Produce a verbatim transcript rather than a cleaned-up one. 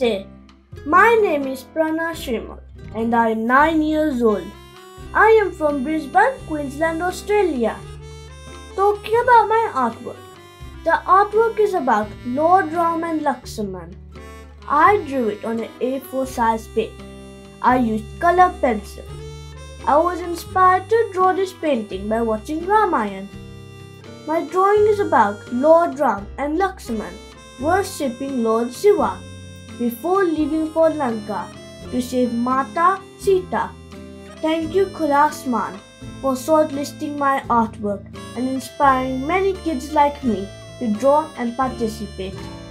Namaste. My name is Prana Shrimall and I am nine years old. I am from Brisbane, Queensland, Australia. Talking about my artwork. The artwork is about Lord Ram and Lakshman. I drew it on an A four size page. I used color pencil. I was inspired to draw this painting by watching Ramayana. My drawing is about Lord Ram and Lakshman worshipping Lord Shiva before leaving for Lanka to save Mata Sita. Thank you Khula Aasman for shortlisting my artwork and inspiring many kids like me to draw and participate.